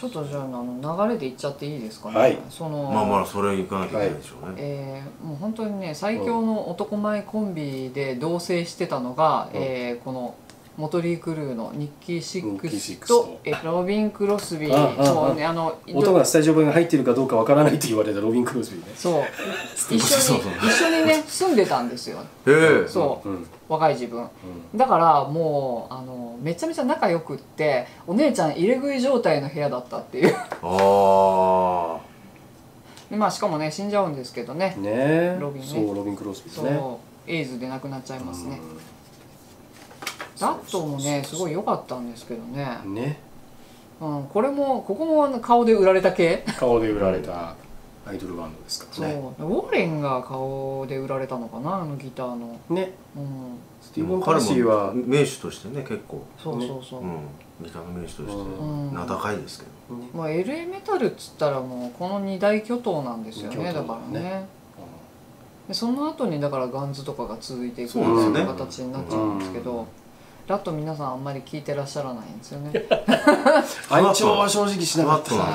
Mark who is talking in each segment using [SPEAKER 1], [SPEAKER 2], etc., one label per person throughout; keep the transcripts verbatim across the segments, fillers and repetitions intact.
[SPEAKER 1] っとじゃああの流れでいっちゃっていいですかね。
[SPEAKER 2] はい、
[SPEAKER 1] その
[SPEAKER 3] まあまあそれいかなきゃいけないでしょうね。
[SPEAKER 1] えー、もう本当にね最強の男前コンビで同棲してたのが、うん、えー、このモトリー・クルーのニッキー・シックスとえロビン・クロスビー。そうね、あの
[SPEAKER 2] 音がスタジオ版が入ってるかどうかわからないと言われたロビン・クロスビーね。
[SPEAKER 1] そう一緒に一緒にね住んでたんですよ。
[SPEAKER 3] へえ。
[SPEAKER 1] そう、うん、若い自分、うん、だからもうあのめちゃめちゃ仲良くってお姉ちゃん入れ食い状態の部屋だったっていう。ああ。でまあしかもね死んじゃうんですけどね。
[SPEAKER 2] ね。
[SPEAKER 1] ロビンね。
[SPEAKER 2] そうロビン・クロスビーね。
[SPEAKER 1] そうエイズで亡くなっちゃいますね。ラットもねすごい良かったんですけどね。ね。うん、これもここもあの顔で売られた系。
[SPEAKER 2] 顔で売られたアイドルバンドですからね。
[SPEAKER 1] そうウォーレンが顔で売られたのかなあのギターの。ね。
[SPEAKER 2] うん。スティーブン・カーシーは
[SPEAKER 3] 名手としてね結構。
[SPEAKER 1] そうそうそう。
[SPEAKER 3] ギターの名手として名高いですけど。
[SPEAKER 1] まあ エルエー メタルっつったらもうこの二大巨頭なんですよねだからね。でその後にだからガンズとかが続いていくような形になっちゃうんですけど。ラット皆さんあんまり聞いてらっしゃらないんですよね。
[SPEAKER 2] 愛情は正直しなかったな。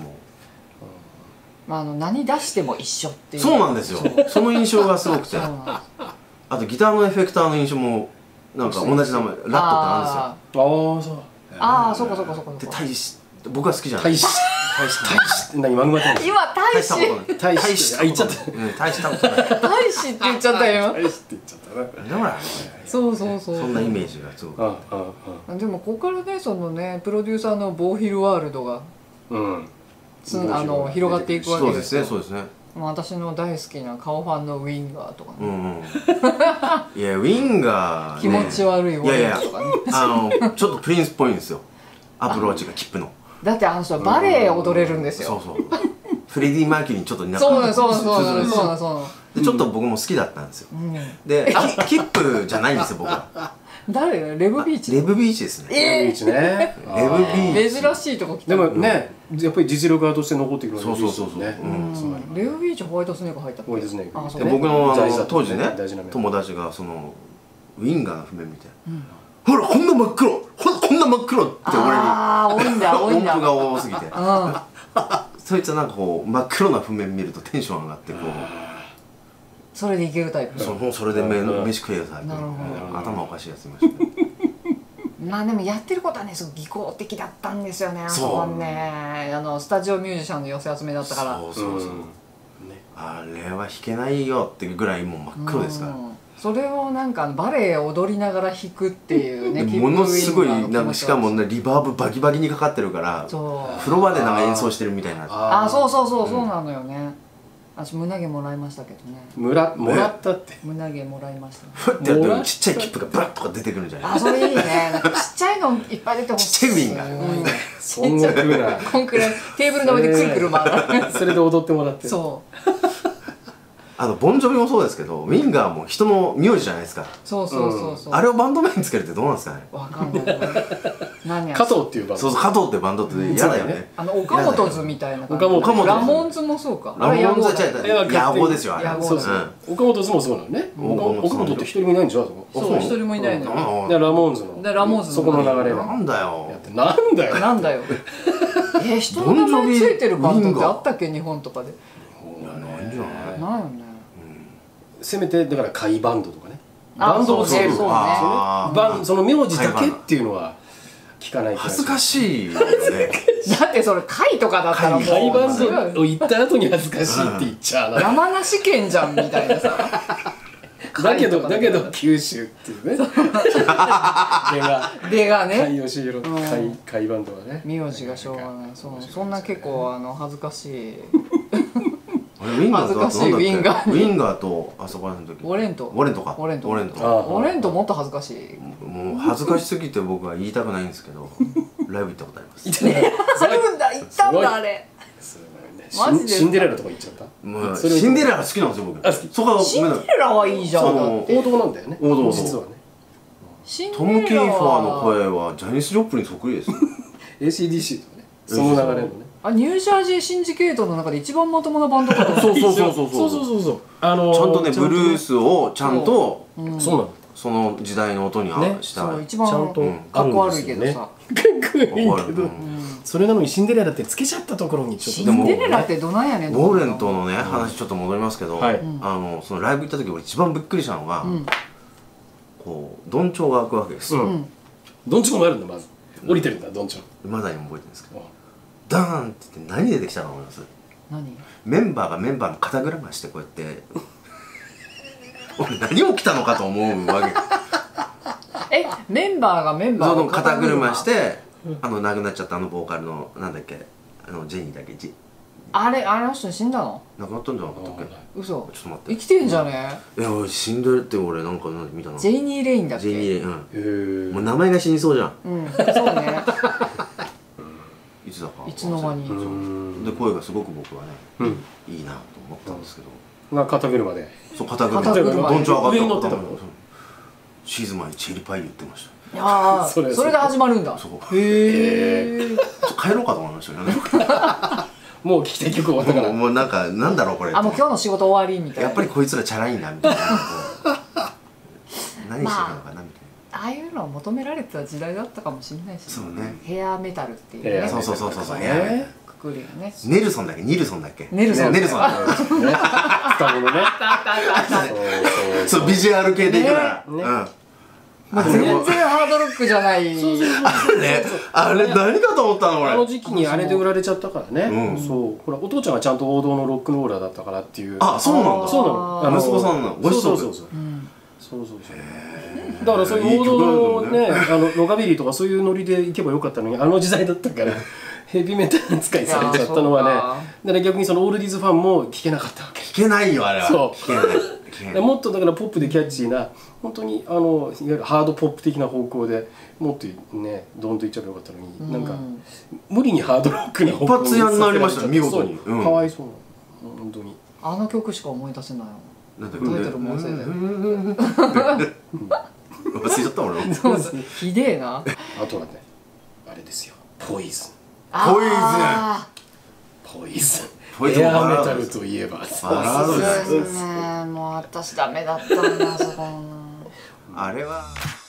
[SPEAKER 1] まああの何出しても一緒っていう。
[SPEAKER 3] そうなんですよ。その印象がすごくて。あとギターのエフェクターの印象もなんか同じ名前ラットってなんですよ。ああ
[SPEAKER 1] そう。ああそうかそうかそうか。
[SPEAKER 3] で大使僕は好きじゃない。
[SPEAKER 2] 大使大使大使何マグマ大使。
[SPEAKER 1] 今大使
[SPEAKER 2] 大使あ言っちゃった。
[SPEAKER 3] 大使たことない。
[SPEAKER 1] 大使って言っちゃったよ。
[SPEAKER 2] 大使って言っちゃったな。
[SPEAKER 3] だから
[SPEAKER 1] そうそうそう。
[SPEAKER 3] そんなイメージがすごく。
[SPEAKER 1] でもここからねそのねプロデューサーのボーヒルワールドがあの広がっていくわけですよ。
[SPEAKER 3] そうですねそうですね。
[SPEAKER 1] 私の大好きな顔ファンのウィンガーとかね。
[SPEAKER 3] いやウィンガー
[SPEAKER 1] 気持ち悪いワインとかね。
[SPEAKER 3] あのちょっとプリンスっぽいんですよ。アプローチがキップの。
[SPEAKER 1] だってあの人バレエ踊れるんですよ。
[SPEAKER 3] そうそう。フレディ・マーキュリーにちょっと似な
[SPEAKER 1] そうそうそうそうそうそう。
[SPEAKER 3] でちょっと僕も好きだったんですよ。でキップじゃないんですよ僕は。
[SPEAKER 1] 誰？レブビーチ？
[SPEAKER 3] レブビーチですね。
[SPEAKER 2] レブビーチね。
[SPEAKER 1] レブビーチ。珍しいとこ来た。
[SPEAKER 2] でもね、やっぱり実力派として残っていくの
[SPEAKER 3] そうそうそうそう。
[SPEAKER 1] レブビーチホワイトスネーク入った。
[SPEAKER 2] ホワイトスネーク。
[SPEAKER 3] で僕の当時ね友達がそのウィンガーの譜面見て、ほらこんな真っ黒、ほらこんな真っ黒って俺に。
[SPEAKER 1] ああ多いんだ多いんだ。
[SPEAKER 3] 音符が多すぎて。そいつはなんかこう真っ黒な譜面見るとテンション上がってこう。
[SPEAKER 1] それでいけるタイプ。
[SPEAKER 3] そう、それで飯食えるタイプ。頭おかしいやついましたね。
[SPEAKER 1] まあでもやってることはねすごい技巧的だったんですよね。あそこはねあのスタジオミュージシャンの寄せ集めだったから。
[SPEAKER 3] そうそうそう。あれは弾けないよっていうぐらいもう真っ黒ですから。
[SPEAKER 1] それをなんかバレエ踊りながら弾くっていうね。
[SPEAKER 3] ものすごいなんかしかもねリバーブバキバキにかかってるから風呂場でなんか演奏してるみたいな。
[SPEAKER 1] ああそうそうそうそうなのよね。私胸毛もらいましたけどね。
[SPEAKER 2] もらもらったって。
[SPEAKER 1] 胸毛もらいました。
[SPEAKER 3] ふってやってちっちゃいキップがブラッとか出てくるんじゃない。
[SPEAKER 1] あそれいいね。なんかちっちゃいのいっぱい出てほしい。
[SPEAKER 3] ちっちゃいウィンが。
[SPEAKER 2] そんな風な。
[SPEAKER 1] こんくらいテーブルの上でくるくる回る。
[SPEAKER 2] それで踊ってもらって。
[SPEAKER 1] そう。
[SPEAKER 3] あのボンジョビもそうですけど、ウィンガーも人の名字じゃないですか。
[SPEAKER 1] そうそうそうそう。
[SPEAKER 3] あれをバンド名につけるってどうなんですかね。
[SPEAKER 1] わかんない。何や。
[SPEAKER 2] 加藤っていうバンド。
[SPEAKER 3] そうそう加藤ってバンドって嫌だよね。
[SPEAKER 1] あの岡本図みたいな。
[SPEAKER 3] 岡本。
[SPEAKER 1] ラモンズもそうか。
[SPEAKER 3] ラモンズは野望ですよあれ。
[SPEAKER 2] そうそう。岡本図もそうなのね。岡本って一人もいないんでしょ。
[SPEAKER 1] そう一人もいないのよ。
[SPEAKER 2] でラモンズの。
[SPEAKER 1] でラモンズ
[SPEAKER 2] そこの流れが。
[SPEAKER 3] なんだよ。
[SPEAKER 2] なんだよ。
[SPEAKER 1] なんだよ。え人の名前ついてるバンドってあったっけ日本とかで。
[SPEAKER 3] ないんじゃない。
[SPEAKER 1] ないよね。
[SPEAKER 2] せめてだから甲斐バンドとかねバンドをつけるその名字だけっていうのは聞かない。
[SPEAKER 3] 恥ずかしいよね。
[SPEAKER 1] だってそれ甲斐とかだったらもう
[SPEAKER 2] 甲斐バンドを言った後に恥ずかしいって言っちゃうな。
[SPEAKER 1] 山梨県じゃんみたいなさ。
[SPEAKER 2] だけどだけど九州っていうね。出が
[SPEAKER 1] 出がね。
[SPEAKER 2] 甲斐義弘甲斐バンドはね。
[SPEAKER 1] 名字がしょうがない。そうそんな結構あの恥ずかしい。
[SPEAKER 3] ウィンガーと
[SPEAKER 1] ウィンガー
[SPEAKER 3] ウィンガーとあそこらの時
[SPEAKER 1] ウォレント
[SPEAKER 3] ウォレントか
[SPEAKER 1] ウォレント
[SPEAKER 3] ウォレント
[SPEAKER 1] ウォレントもっと恥ずかしい。
[SPEAKER 3] もう恥ずかしすぎて僕は言いたくないんですけどライブ行ったことあります。
[SPEAKER 1] あるんだ行ったんだあれ。
[SPEAKER 2] マジでシンデレラとか行っちゃった。
[SPEAKER 3] もうシンデレラ好きなんですよ僕。そこ
[SPEAKER 1] シンデレラはいいじゃん。
[SPEAKER 2] 王道なんだよね。
[SPEAKER 3] 王道
[SPEAKER 2] 実はね。
[SPEAKER 3] トム・キーファーの声はジャニス・ジョプリンそっくりです。
[SPEAKER 2] エーシーディーシー とかねその流れのね。
[SPEAKER 1] あニュージャージーシンジケートの中で一番まともなバンドかと。
[SPEAKER 3] そうそうそうそう
[SPEAKER 2] そうそうそうそう。
[SPEAKER 3] あのちゃんとねブルースをちゃんと
[SPEAKER 2] そうなの
[SPEAKER 3] その時代の音に合わせた。
[SPEAKER 1] 一番かっこ悪いけどさ。かっ
[SPEAKER 2] こ悪いけど。 それなのにシンデレラってつけちゃったところにちょっと
[SPEAKER 1] シンデレラってどないやねん。
[SPEAKER 3] ウォーレンとのね話ちょっと戻りますけど、あのそのライブ行った時俺一番びっくりしたのが、こうどんちょうが開くわけですよ。
[SPEAKER 2] どんちょうもあるんだ。まず降りてるんだ、どんちょう。
[SPEAKER 3] まだにも覚えてるんですけど、ダーンって言って何出てきたの思います？
[SPEAKER 1] 何？
[SPEAKER 3] メンバーがメンバーの肩車してこうやって俺何起きたのかと思うわけ。
[SPEAKER 1] え、メンバーがメンバー
[SPEAKER 3] の肩車してあの亡くなっちゃったあのボーカルのなんだっけ、あのジェニーだっけ、ジ
[SPEAKER 1] あれ、あの人死んだの？
[SPEAKER 3] 亡くなったんじゃなかったっけ？
[SPEAKER 1] 嘘。
[SPEAKER 3] ちょっと待って、
[SPEAKER 1] 生きてんじゃね
[SPEAKER 3] え。いや俺死んでるって俺なんか見たの。
[SPEAKER 1] ジェニー・レインだっけ？
[SPEAKER 3] ジェニー・レイン。うん。
[SPEAKER 2] へえ。
[SPEAKER 3] もう名前が死にそうじゃん。
[SPEAKER 1] うん、そうね。
[SPEAKER 3] いつだか
[SPEAKER 1] いつの間に。
[SPEAKER 3] で声がすごく僕はねいいなと思ったんですけど。
[SPEAKER 2] が肩車で。
[SPEAKER 3] そう、肩車。
[SPEAKER 1] 肩車。
[SPEAKER 3] どんちょう上がった。
[SPEAKER 2] 上に乗ってたの。
[SPEAKER 3] シーズン前にチェリーパイ言ってました。
[SPEAKER 1] いやそれで始まるんだ。
[SPEAKER 3] そう。
[SPEAKER 1] へえ。
[SPEAKER 3] ちょっと帰ろうかと思いましたよね。
[SPEAKER 2] もう聞きたい曲終わったから。
[SPEAKER 3] もうなんかなんだろうこれ。
[SPEAKER 1] あ、もう今日の仕事終わりみたいな。
[SPEAKER 3] やっぱりこいつらチャラいなみたいな。何してるのかなみたいな。
[SPEAKER 1] ああいうのを求められてた時代だったかもしれないし。
[SPEAKER 3] そうね。
[SPEAKER 1] ヘアメタルっていうね。
[SPEAKER 3] そうそうそうそうそう。
[SPEAKER 1] くくるよね。
[SPEAKER 3] ネルソンだっけ、ニルソンだっけ。
[SPEAKER 1] ネルソン。
[SPEAKER 3] ネルソン。
[SPEAKER 2] 双子のね。
[SPEAKER 3] そうビジュアル系でいくな。うん。
[SPEAKER 1] 全然ハードロックじゃない。
[SPEAKER 3] あれあれ何かと思ったの俺。
[SPEAKER 2] あの時期にあれで売られちゃったからね。そうほらお父ちゃんがちゃんと王道のロックンローラーだったからっていう。
[SPEAKER 3] あ、そうなんだ。
[SPEAKER 2] そうなの。
[SPEAKER 3] 息子さんのご子息。
[SPEAKER 2] そうそうそう。そうそうそう。だからそういう王道のね、あのロカビリーとかそういうノリでいけばよかったのに、あの時代だったからヘビメタル扱いされちゃったのはね。だから逆にそのオールディーズファンも聞けなかったわけ。
[SPEAKER 3] 聞けないよあれは。そう。聞けない。
[SPEAKER 2] もっとだからポップでキャッチーな本当にあのいわゆるハードポップ的な方向でもっとねドンといっちゃえばよかったのに、なんか無理にハードロックな方向に
[SPEAKER 3] 一発屋になりました見事に。
[SPEAKER 2] かわいそうな本当に。
[SPEAKER 1] あの曲しか思い出せないよ。
[SPEAKER 3] タイト
[SPEAKER 1] ルも忘れてる。
[SPEAKER 3] 忘れちゃった俺。
[SPEAKER 1] ひでえな。
[SPEAKER 2] あとはねあれですよ、ポイズン。
[SPEAKER 3] ポイズン。
[SPEAKER 2] ポイズン。エアメタルといえば
[SPEAKER 3] バラードです
[SPEAKER 1] ね。もう私ダメだったんだそこ。
[SPEAKER 3] あれは。